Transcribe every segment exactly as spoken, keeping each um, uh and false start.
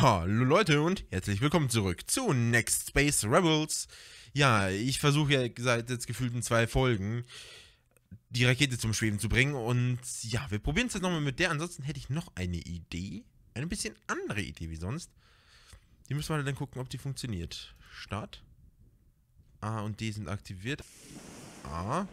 Hallo Leute und herzlich willkommen zurück zu Next Space Rebels. Ja, ich versuche ja seit jetzt gefühlten zwei Folgen die Rakete zum Schweben zu bringen und ja, wir probieren es jetzt nochmal mit der. Ansonsten hätte ich noch eine Idee, eine bisschen andere Idee wie sonst. Die müssen wir dann gucken, ob die funktioniert. Start. A und D sind aktiviert. A.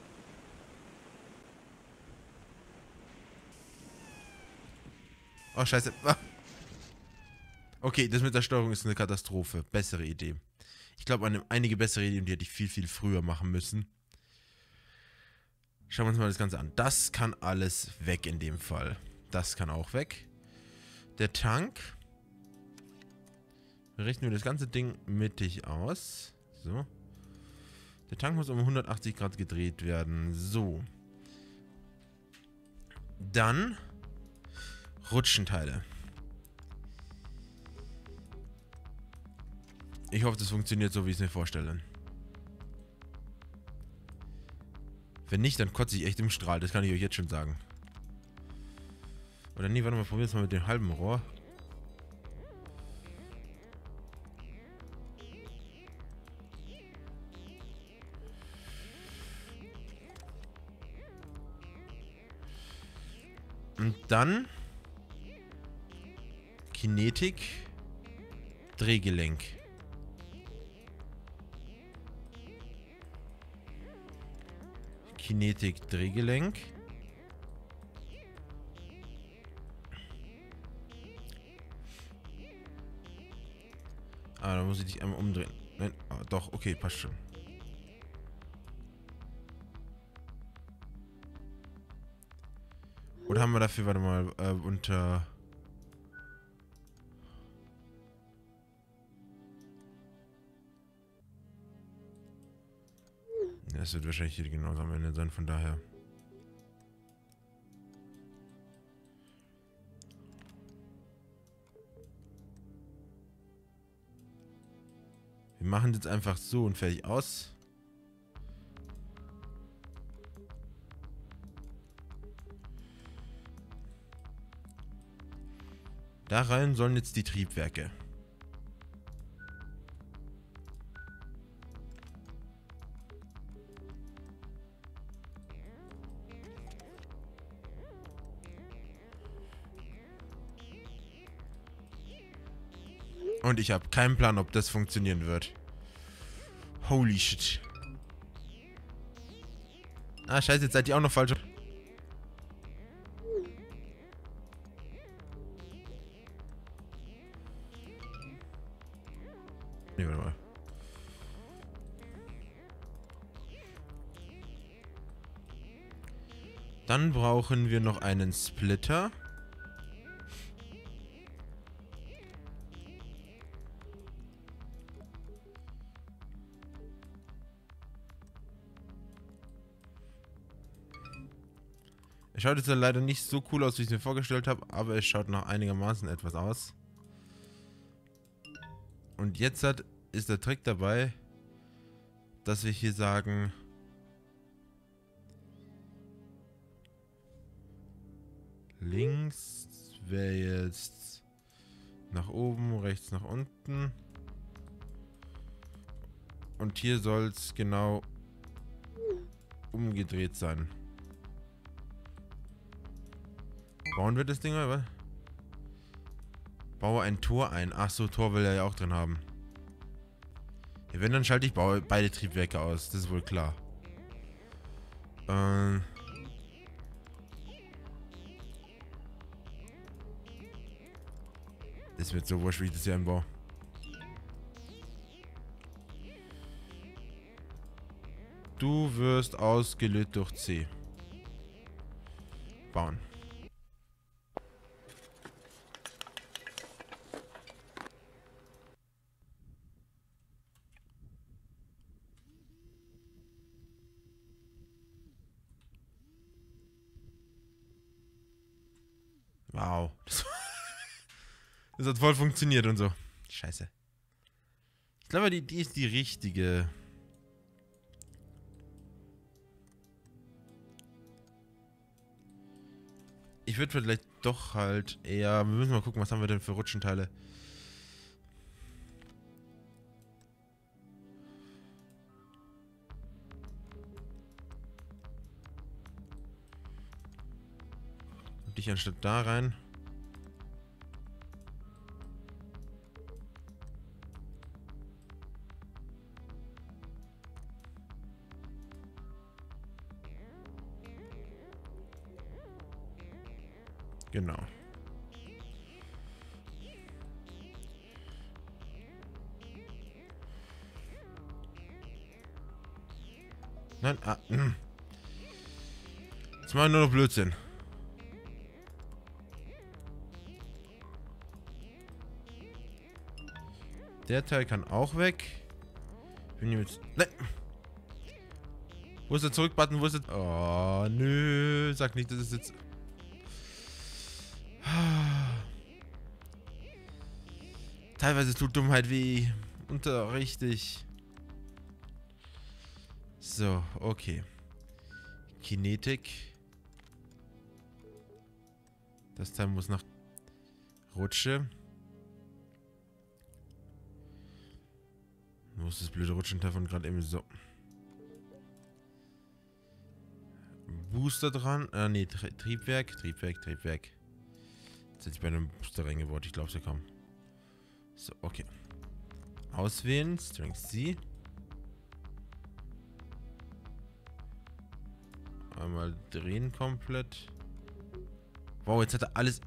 Oh, scheiße. Ah. Okay, das mit der Steuerung ist eine Katastrophe. Bessere Idee. Ich glaube, eine, einige bessere Ideen, die hätte ich viel, viel früher machen müssen. Schauen wir uns mal das Ganze an. Das kann alles weg in dem Fall. Das kann auch weg. Der Tank. Richten wir das ganze Ding mittig aus. So. Der Tank muss um hundertachtzig Grad gedreht werden. So. Dann Rutschenteile. Ich hoffe, das funktioniert so, wie ich es mir vorstelle. Wenn nicht, dann kotze ich echt im Strahl. Das kann ich euch jetzt schon sagen. Oder nee, warte mal, probieren wir es mal mit dem halben Rohr. Und dann Kinetik, Drehgelenk. Kinetik, Drehgelenk. Ah, da muss ich dich einmal umdrehen. Nein, ah, doch, okay, passt schon. Oder haben wir dafür, warte mal, äh, unter... Das wird wahrscheinlich hier genauso am Ende sein, von daher. Wir machen jetzt einfach so und fertig aus. Da rein sollen jetzt die Triebwerke. Und ich habe keinen Plan, ob das funktionieren wird. Holy shit. Ah, scheiße, jetzt seid ihr auch noch falsch. Nee, warte mal. Dann brauchen wir noch einen Splitter. Es schaut jetzt leider nicht so cool aus, wie ich es mir vorgestellt habe, aber es schaut noch einigermaßen etwas aus. Und jetzt hat, ist der Trick dabei, dass wir hier sagen, links wäre jetzt nach oben, rechts nach unten. Und hier soll es genau umgedreht sein. Bauen wir das Ding oder was? Baue ein Tor ein. Ach so, Tor will er ja auch drin haben. Ja, wenn, dann schalte ich baue beide Triebwerke aus. Das ist wohl klar. Ähm. Das wird so wurscht, wie ich das hier einbaue. Du wirst ausgelöst durch C. Bauen. Wow. Das hat voll funktioniert und so. Scheiße. Ich glaube, die, die ist die richtige. Ich ich würde vielleicht doch halt eher... Wir müssen mal gucken, was haben wir denn für Rutschenteile. Und dich anstatt da rein. Genau. Nein, ah, mh. Jetzt machen wir nur noch Blödsinn. Der Teil kann auch weg. Wenn ich jetzt... Nein! Wo ist der Zurück-Button? Wo ist der... Oh, nö. Sag nicht, das ist jetzt... Teilweise tut Dummheit weh. Unter richtig. So, okay. Kinetik. Das Teil muss nach Rutsche. Wo ist das blöde Rutschenteil von gerade eben? So. Booster dran. Ah, nee, Tri Triebwerk. Triebwerk, Triebwerk. Jetzt hätte ich bei einem Booster reingebaut. Ich glaube, sie kommen. So, okay. Auswählen. Strength C. Einmal drehen komplett. Wow, jetzt hat er alles...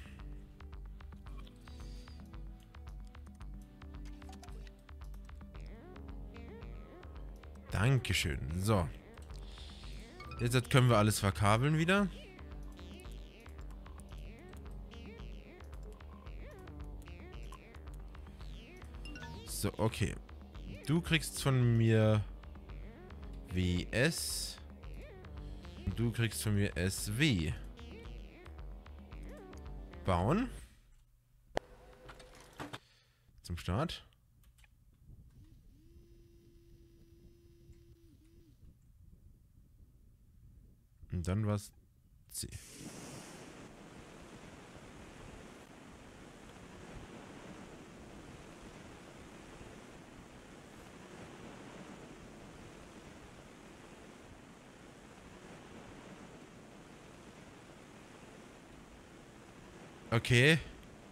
Dankeschön. So. Jetzt können wir alles verkabeln wieder. So, okay. Du kriegst von mir W S. Und du kriegst von mir S W. Bauen. Zum Start. Und dann was C. Okay.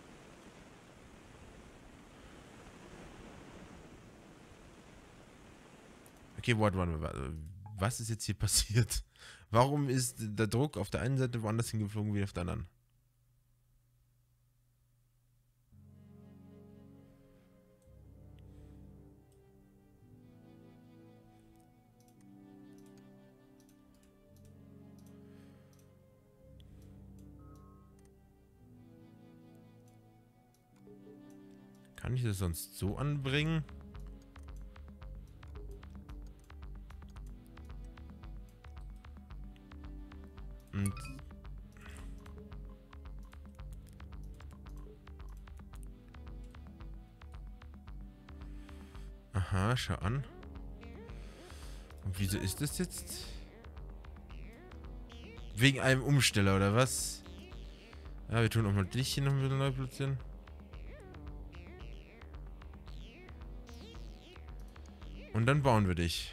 Okay, warte, warte, warte. Was ist jetzt hier passiert? Warum ist der Druck auf der einen Seite woanders hingeflogen wie auf der anderen? Kann ich das sonst so anbringen? Und aha, schau an. Und wieso ist das jetzt? Wegen einem Umsteller, oder was? Ja, wir tun auch mal dich hier noch ein bisschen neu platzieren. Und dann bauen wir dich.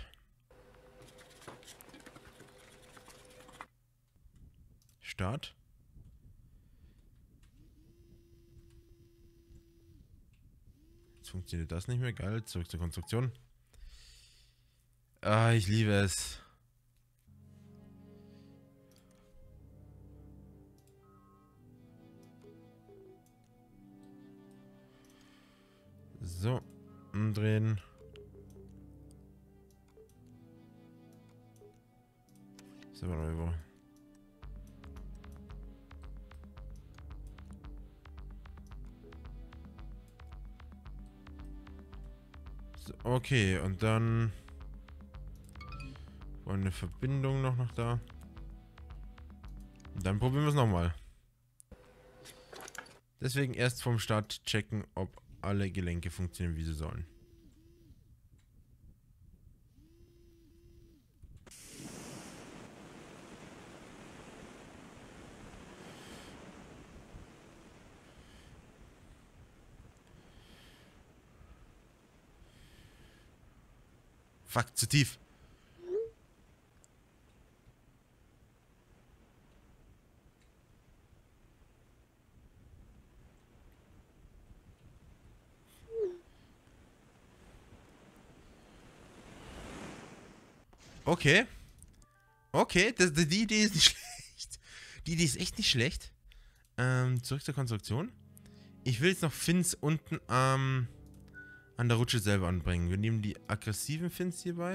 Start. Jetzt funktioniert das nicht mehr. Geil. Zurück zur Konstruktion. Ah, ich liebe es. So. Umdrehen. So, warte. So, okay, und dann war eine Verbindung noch, noch da. Und dann probieren wir es nochmal. Deswegen erst vom Start checken, ob alle Gelenke funktionieren, wie sie sollen. Fuck, zu tief. Okay. Okay, das, die Idee ist nicht schlecht. Die Idee ist echt nicht schlecht. Ähm, zurück zur Konstruktion. Ich will jetzt noch Fins unten ähm, an der Rutsche selber anbringen. Wir nehmen die aggressiven Fins hierbei.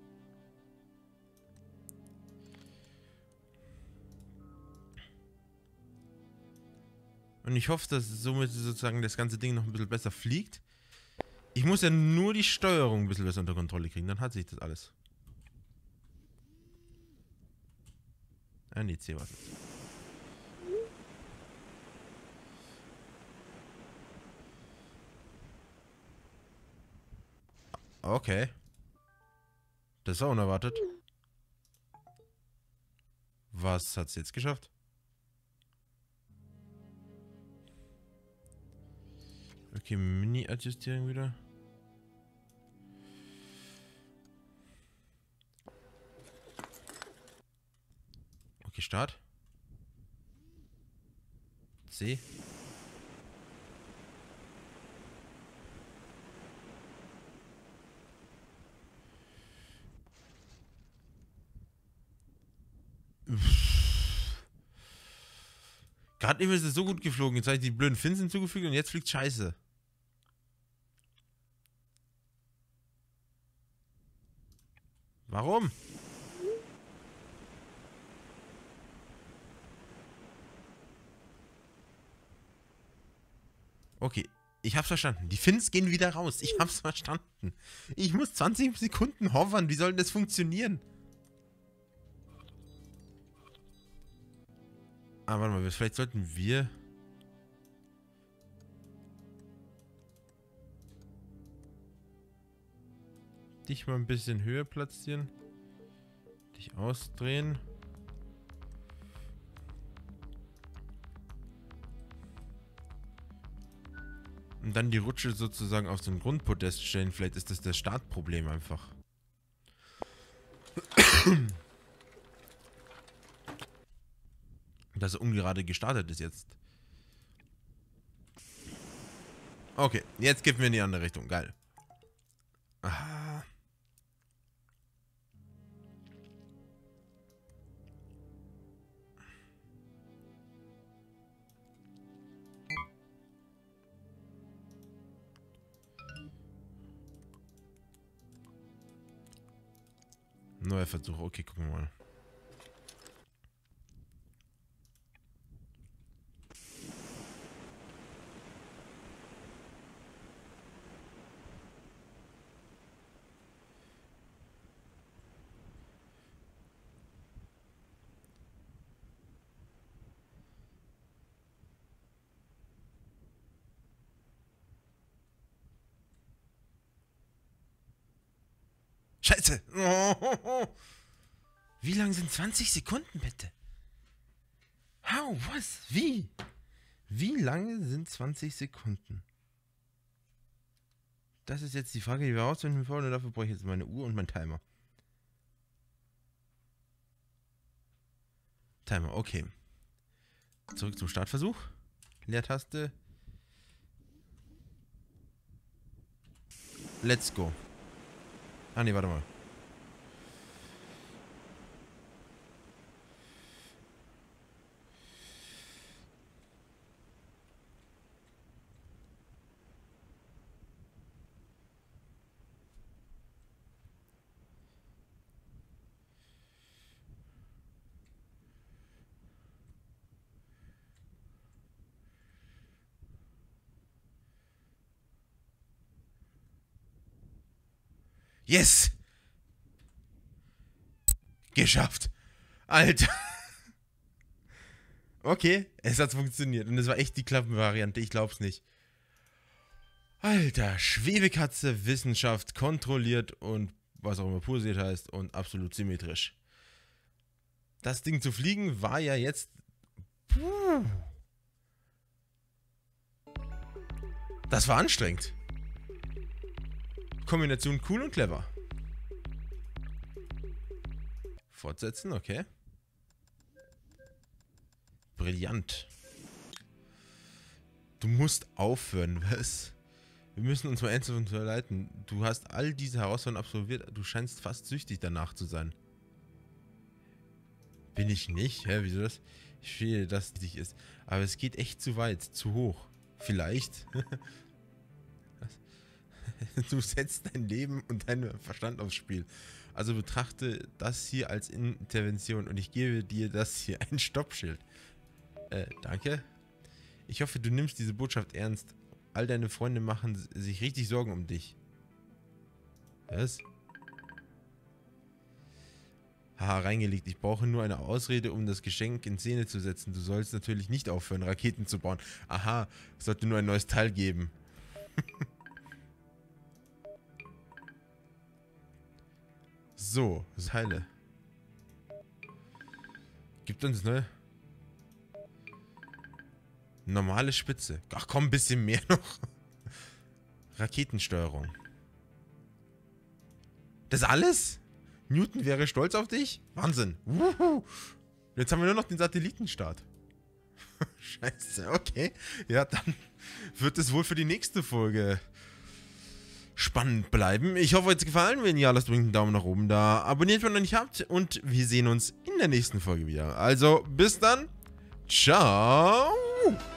Und ich hoffe, dass somit sozusagen das ganze Ding noch ein bisschen besser fliegt. Ich muss ja nur die Steuerung ein bisschen besser unter Kontrolle kriegen. Dann hat sich das alles. Ah, nee, C wartet. Okay. Das war unerwartet. Was hat's jetzt geschafft? Okay, Mini-Adjustierung wieder. Okay, Start. C. Gerade eben ist es so gut geflogen. Jetzt habe ich die blöden Fins hinzugefügt und jetzt fliegt scheiße. Warum? Okay, ich hab's verstanden. Die Fins gehen wieder raus. Ich hab's verstanden. Ich muss zwanzig Sekunden hovern. Wie soll das funktionieren? Ah, warte mal. Vielleicht sollten wir... dich mal ein bisschen höher platzieren. Dich ausdrehen. Und dann die Rutsche sozusagen auf so ein Grundpodest stellen. Vielleicht ist das das Startproblem einfach. Dass er ungerade gestartet ist jetzt. Okay, jetzt kippen wir in die andere Richtung. Geil. Ah. Neuer Versuch. Okay, gucken wir mal. Scheiße! Oh. Wie lang sind zwanzig Sekunden, bitte? How? Was? Wie? Wie lange sind zwanzig Sekunden? Das ist jetzt die Frage, die wir herausfinden wollen. Und dafür brauche ich jetzt meine Uhr und meinen Timer. Timer, okay. Zurück zum Startversuch. Leertaste. Let's go. Ah, nee, warte mal. Yes! Geschafft. Alter. Okay, es hat funktioniert. Und es war echt die Klappenvariante. Ich glaub's nicht. Alter, Schwebekatze, Wissenschaft, kontrolliert und was auch immer pulsiert heißt und absolut symmetrisch. Das Ding zu fliegen war ja jetzt... Puh. Das war anstrengend. Kombination cool und clever. Fortsetzen, okay. Brillant. Du musst aufhören, was? Wir müssen uns mal ernsthaft unterhalten. Du hast all diese Herausforderungen absolviert. Du scheinst fast süchtig danach zu sein. Bin ich nicht? Hä, wieso das? Ich verstehe, dass es dich ist. Aber es geht echt zu weit, zu hoch. Vielleicht. Du setzt dein Leben und deinen Verstand aufs Spiel. Also betrachte das hier als Intervention und ich gebe dir das hier ein Stoppschild. Äh, danke. Ich hoffe, du nimmst diese Botschaft ernst. All deine Freunde machen sich richtig Sorgen um dich. Was? Haha, reingelegt. Ich brauche nur eine Ausrede, um das Geschenk in Szene zu setzen. Du sollst natürlich nicht aufhören, Raketen zu bauen. Aha, es sollte nur ein neues Teil geben. So, Teile. Gibt uns, ne? Normale Spitze. Ach komm, ein bisschen mehr noch. Raketensteuerung. Das alles? Newton wäre stolz auf dich? Wahnsinn. Wuhu. Jetzt haben wir nur noch den Satellitenstart. Scheiße, okay. Ja, dann wird es wohl für die nächste Folge spannend bleiben. Ich hoffe, euch hat es gefallen. Wenn ja, lasst einen Daumen nach oben da. Abonniert, wenn ihr noch nicht habt. Und wir sehen uns in der nächsten Folge wieder. Also, bis dann. Ciao.